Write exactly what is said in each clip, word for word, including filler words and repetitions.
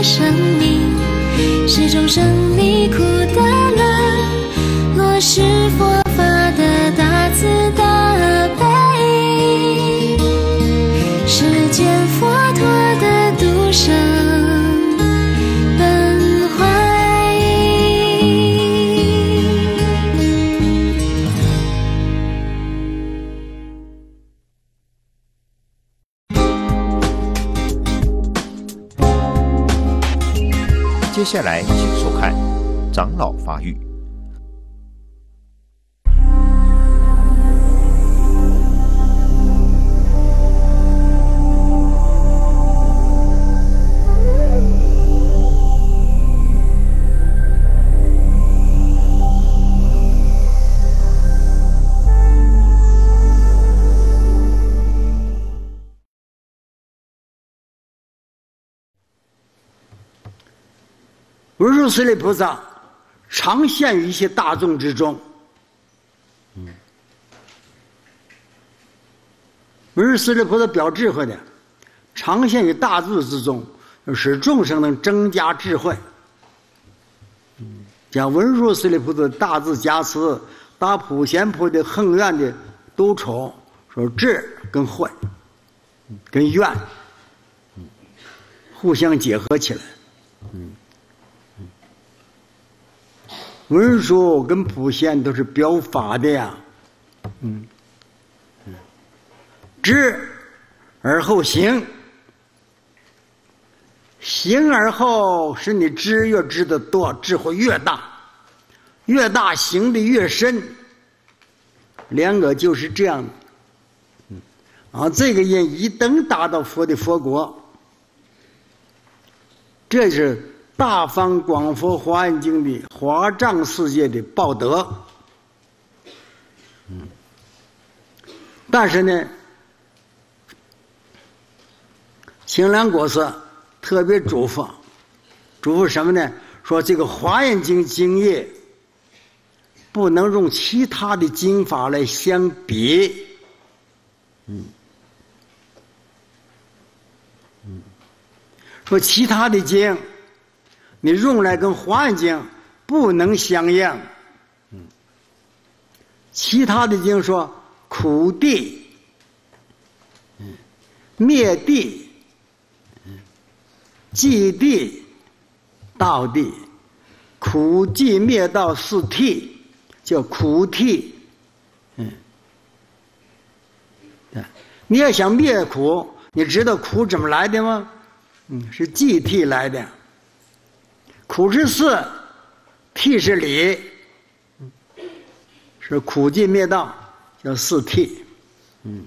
的生命，是众生离苦的乐，落实佛法的大慈大悲，世间佛陀的度生本怀。 接下来请收看长老发育。 文殊师利菩萨常现于一些大众之中，嗯，文殊师利菩萨表智慧的，常现于大众之中，使众生能增加智慧。嗯，讲文殊师利菩萨大智加持，打普贤菩萨横愿的督筹，说智跟慧，跟愿，嗯，互相结合起来，嗯。文殊跟普贤都是表法的呀，嗯，知而后行，行而后使你知越知得多，智慧越大，越大行的越深，两个就是这样的，嗯，啊，这个人一等达到佛的佛国，这是大方广佛华严经的华藏世界的报德。嗯，但是呢，清凉国师特别嘱咐，嘱咐什么呢？说这个华严经经业不能用其他的经法来相比。嗯嗯，说其他的经你用来跟华严经不能相应。嗯，其他的经说苦地、嗯，灭地、嗯，寂地、道地，苦寂灭道四谛，叫苦谛。嗯，对，你要想灭苦，你知道苦怎么来的吗？嗯，是寂谛来的。苦是事，谛是理，是苦寂灭道，叫四谛。嗯，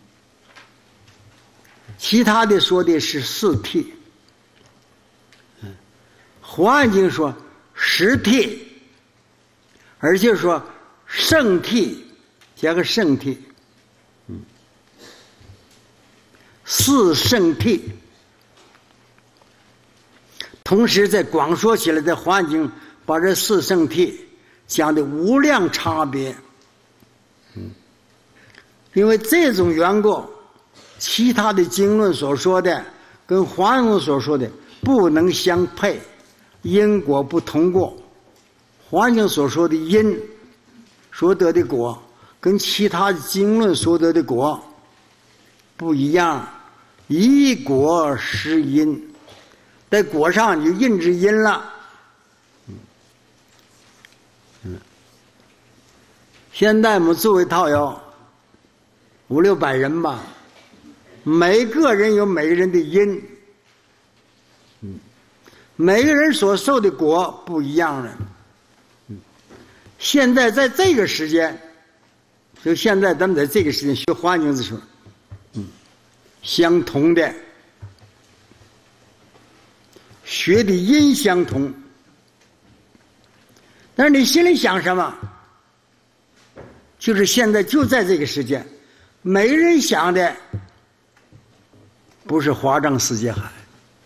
其他的说的是四谛。嗯，华严经说十谛，而且说圣谛，加个圣谛。嗯，四圣谛。同时在广说起来，在华严经把这四圣谛讲的无量差别。嗯，因为这种缘故，其他的经论所说的跟华严经所说的不能相配，因果不同过。华严经所说的因所得的果，跟其他经论所得的果不一样，一果施因。在果上你就印制因了。嗯嗯，现在我们作为套友五六百人吧，每个人有每个人的因，嗯，每个人所受的果不一样了。嗯，现在在这个时间，就现在咱们在这个时间学华严经的时候，嗯，相同的。学的因相同，但是你心里想什么，就是现在就在这个时间，每个人想的不是华藏世界海，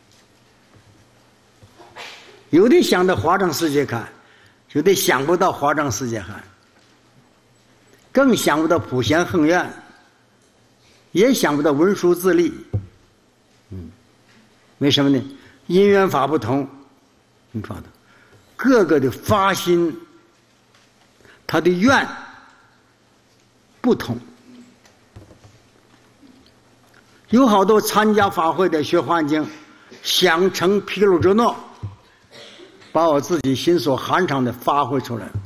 有的想到华藏世界海，有的想不到华藏世界海，更想不到普贤横愿，也想不到文殊自利。嗯，为什么呢？因缘法不同， 你说的，各个的发心，他的愿不同。有好多参加法会的学幻境，想成毗卢遮那，把我自己心所含藏的发挥出来。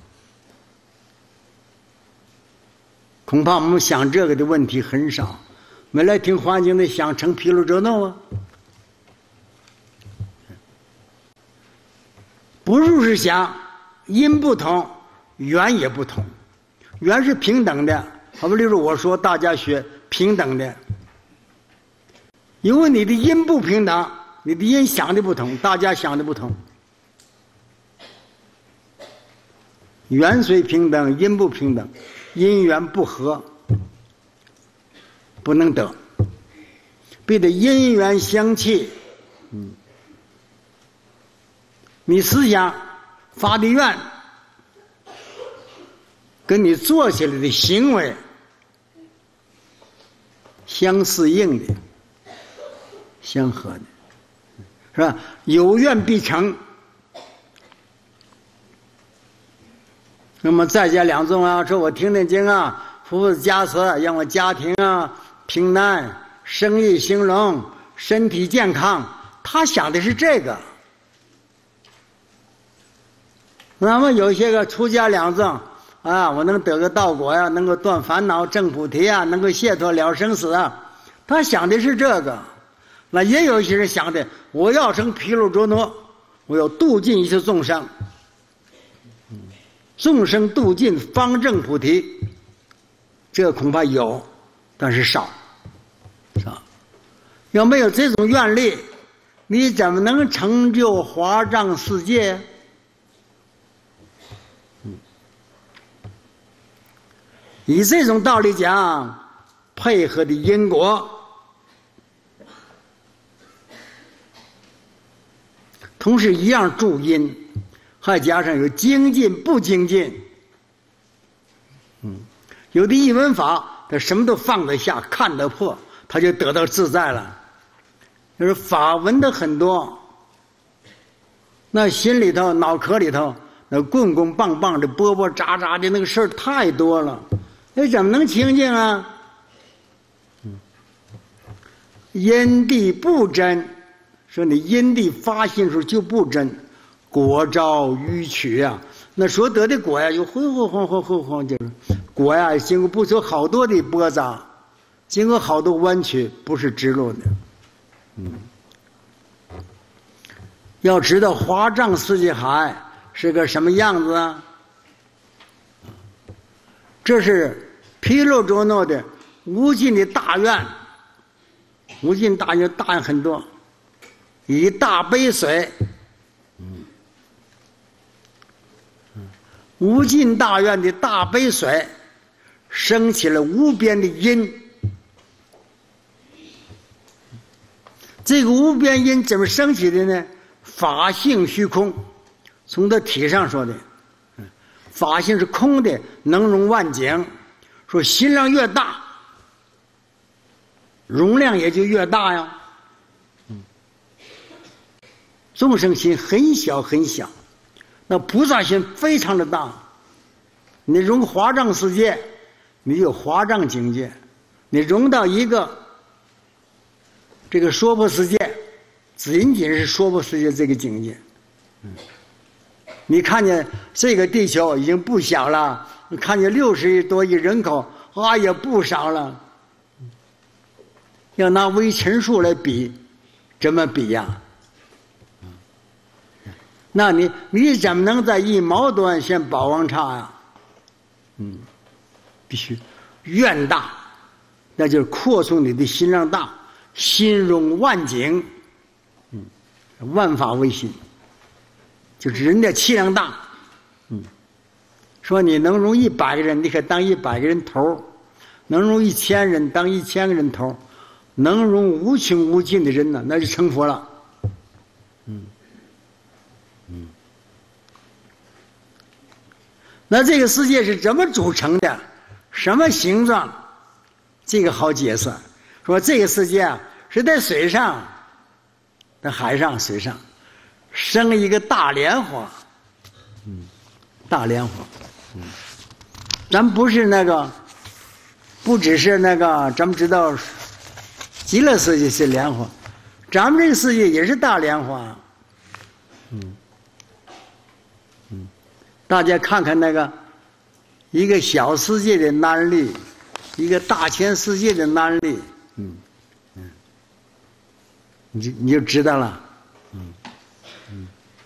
恐怕我们想这个的问题很少，没来听幻境的想成毗卢遮那啊。不入是想，因不同，缘也不同，缘是平等的。好比例如我说大家学平等的，因为你的因不平等，你的因想的不同，大家想的不同。缘虽平等，因不平等，因缘不合，不能得，必得因缘相契。嗯，你思想发的愿，跟你做起来的行为相适应的。相合的，是吧？有愿必成。那么再加两种啊，说我听听经啊，福福加持，让我家庭啊平安，生意兴隆，身体健康。他想的是这个。那么有些个出家两众啊，我能得个道果呀、啊，能够断烦恼、证菩提啊，能够解脱了生死啊，他想的是这个。那也有一些人想的，我要成毗卢遮那，我要度尽一切众生，众生度尽方证菩提。这恐怕有，但是少，少。要没有这种愿力，你怎么能成就华藏世界？以这种道理讲，配合的因果。同时一样助因，还加上有精进不精进。嗯，有的一闻法，他什么都放得下，看得破，他就得到自在了。就是法闻的很多，那心里头、脑壳里头，那棍棍棒棒的、波波喳喳的那个事儿太多了，那怎么能清净啊？嗯，因地不真。说你因地发心时候就不真，果招迂曲啊，那所得的果呀，就晃晃晃晃晃晃，就是果呀，经过不求好多的波折，经过好多弯曲，不是直路的。嗯，要知道华藏世界海是个什么样子啊？这是毗卢遮那的无尽的大愿，无尽大愿，大愿很多。以大杯水，无尽大愿的大杯水，升起了无边的因。这个无边因怎么升起的呢？法性虚空，从它体上说的，法性是空的，能容万境。说心量越大，容量也就越大呀。众生心很小很小，那菩萨心非常的大。你融华藏世界，你有华藏境界；你融到一个这个娑婆世界，仅仅是娑婆世界这个境界。嗯，你看见这个地球已经不小了，你看见六十亿多亿人口啊，也不少了。要拿微尘数来比，怎么比呀？那你你怎么能在一毛多现宝王刹呀？嗯，必须愿大，那就是扩充你的心量大，心容万境。嗯，万法唯心，就是人的气量大。嗯，说你能容一百个人，你可以当一百个人头；能容一千人，当一千个人头；能容无穷无尽的人呢，那就成佛了。嗯。嗯，那这个世界是怎么组成的？什么形状？这个好解释。说这个世界啊，是在水上，在海上、水上， 生一个大莲花，嗯，大莲花，嗯，咱不是那个，不只是那个，咱们知道极乐世界是莲花，咱们这个世界也是大莲花，嗯，嗯，大家看看那个一个小世界的难力，一个大千世界的难力，嗯嗯，你就你就知道了，嗯嗯，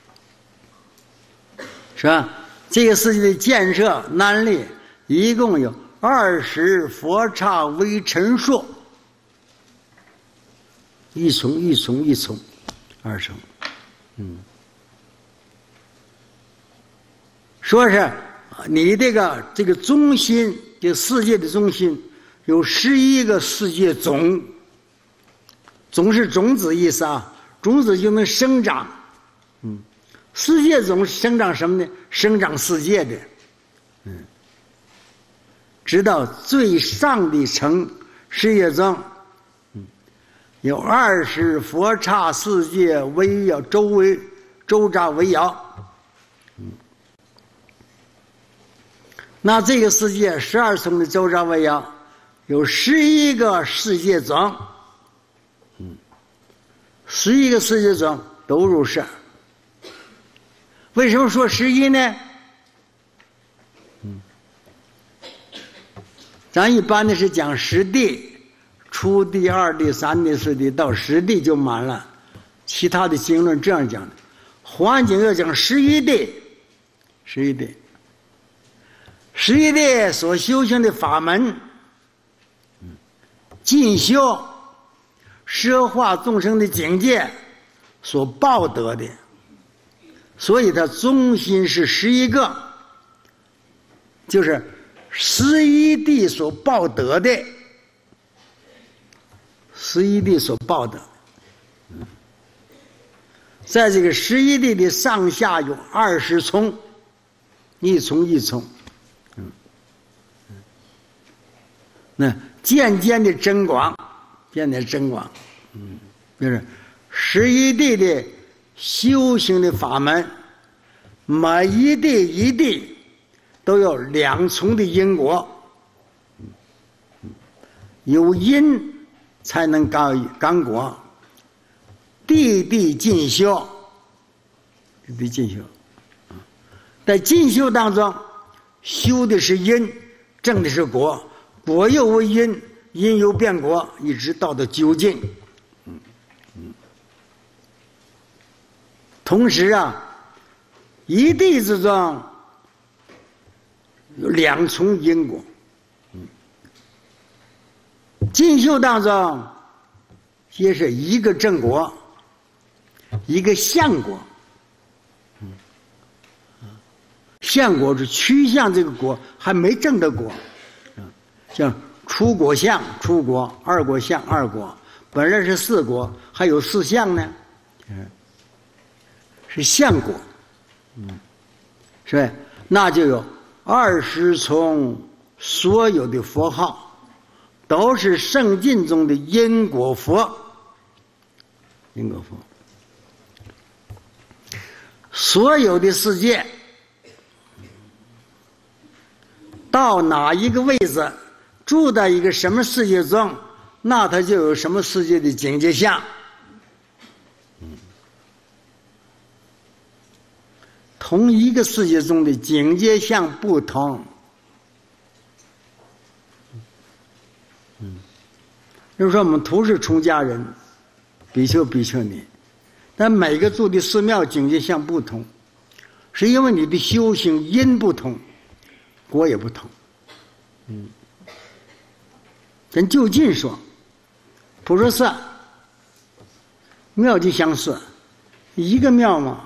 是吧？这个世界的建设难力一共有二十佛刹微尘数，一重一重一重，二重，嗯，说是你这个这个中心，这个世界的中心有十一个世界种，种是种子意思啊，种子就能生长，嗯，世界种生长什么呢？生长世界的，嗯，直到最上的层世界中，嗯，有二十佛刹世界围绕周围周匝围绕，嗯，那这个世界十二层的周匝围绕有十一个世界种，嗯，十一个世界种都入世。为什么说十一呢？嗯，咱一般的是讲十地，初地、二地、三地、四地，到十地就满了。其他的经论这样讲的，环境要讲十一地，十一地，十一地所修行的法门，嗯，进修摄化众生的境界所报得的。所以它中心是十一个，就是十一地所报得的，十一地所报得。在这个十一地的上下有二十重，一重一重，嗯，那渐渐的增广，渐渐增广，嗯，就是十一地的修行的法门，每一地一地都有两重的因果，有因才能感感果，地地进修，地地进修，在进修当中，修的是因，证的是果，果又为因，因又变果，一直到了究竟。同时啊，一地之中有两重因果，嗯，进修当中也是一个正果，一个相果，嗯，相果是趋向这个果还没证的果，嗯，像初果相初果，二果相二果，本来是四果，还有四相呢，嗯。是相果，嗯，是吧？那就有二十重所有的佛号，都是圣经中的因果佛，因果佛。所有的世界到哪一个位置，住在一个什么世界中，那它就有什么世界的境界相。同一个世界中的境界相不同，嗯，比如说我们都是出家人，比丘比丘尼，但每个住的寺庙境界相不同，是因为你的修行因不同，果也不同，嗯，咱就近说，普陀寺庙就相似，一个庙嘛。